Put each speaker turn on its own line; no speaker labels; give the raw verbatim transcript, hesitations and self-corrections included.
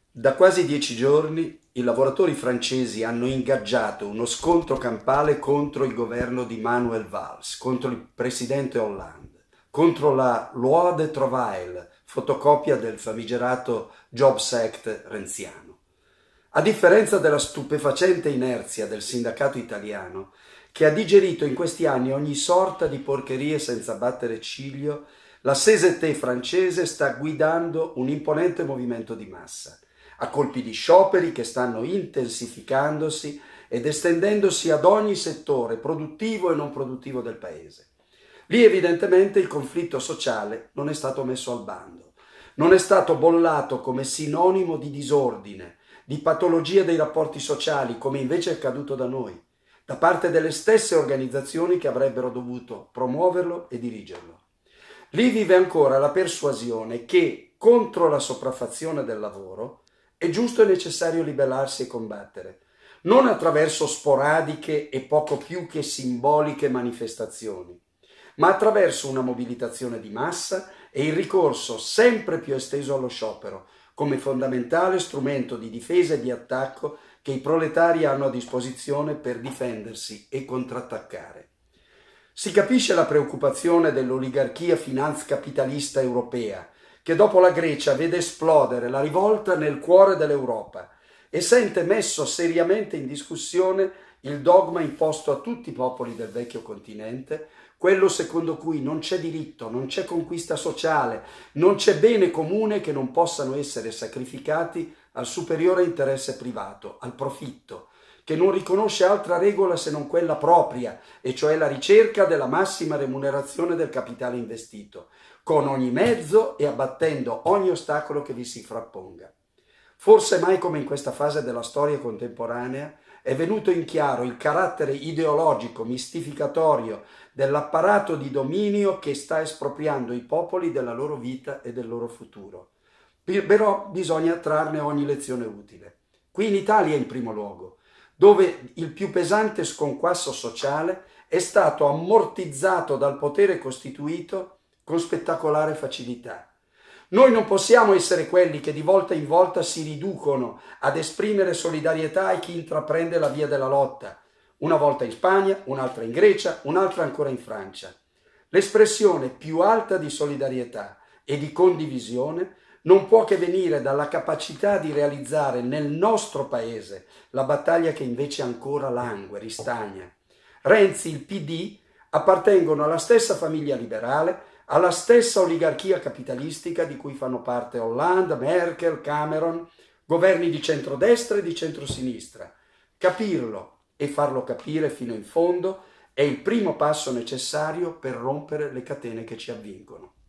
Da quasi dieci giorni i lavoratori francesi hanno ingaggiato uno scontro campale contro il governo di Manuel Valls, contro il presidente Hollande, contro la Loi de Travail, fotocopia del famigerato Jobs Act renziano. A differenza della stupefacente inerzia del sindacato italiano, che ha digerito in questi anni ogni sorta di porcherie senza battere ciglio, la C S T francese sta guidando un imponente movimento di massa, a colpi di scioperi che stanno intensificandosi ed estendendosi ad ogni settore produttivo e non produttivo del paese. Lì evidentemente il conflitto sociale non è stato messo al bando, non è stato bollato come sinonimo di disordine, di patologia dei rapporti sociali, come invece è accaduto da noi, da parte delle stesse organizzazioni che avrebbero dovuto promuoverlo e dirigerlo. Lì vive ancora la persuasione che, contro la sopraffazione del lavoro, è giusto e necessario ribellarsi e combattere, non attraverso sporadiche e poco più che simboliche manifestazioni, ma attraverso una mobilitazione di massa e il ricorso sempre più esteso allo sciopero, come fondamentale strumento di difesa e di attacco che i proletari hanno a disposizione per difendersi e contrattaccare. Si capisce la preoccupazione dell'oligarchia finanzcapitalista europea, che dopo la Grecia vede esplodere la rivolta nel cuore dell'Europa e sente messo seriamente in discussione il dogma imposto a tutti i popoli del vecchio continente, quello secondo cui non c'è diritto, non c'è conquista sociale, non c'è bene comune che non possano essere sacrificati al superiore interesse privato, al profitto, che non riconosce altra regola se non quella propria, e cioè la ricerca della massima remunerazione del capitale investito, con ogni mezzo e abbattendo ogni ostacolo che vi si frapponga. Forse mai come in questa fase della storia contemporanea è venuto in chiaro il carattere ideologico, mistificatorio dell'apparato di dominio che sta espropriando i popoli della loro vita e del loro futuro. Però bisogna trarne ogni lezione utile. Qui in Italia in primo luogo, dove il più pesante sconquasso sociale è stato ammortizzato dal potere costituito con spettacolare facilità. Noi non possiamo essere quelli che di volta in volta si riducono ad esprimere solidarietà a chi intraprende la via della lotta, una volta in Spagna, un'altra in Grecia, un'altra ancora in Francia. L'espressione più alta di solidarietà e di condivisione non può che venire dalla capacità di realizzare nel nostro paese la battaglia che invece ancora langue, ristagna. Renzi, il P D, appartengono alla stessa famiglia liberale, alla stessa oligarchia capitalistica di cui fanno parte Hollande, Merkel, Cameron, governi di centrodestra e di centrosinistra. Capirlo e farlo capire fino in fondo è il primo passo necessario per rompere le catene che ci avvincono.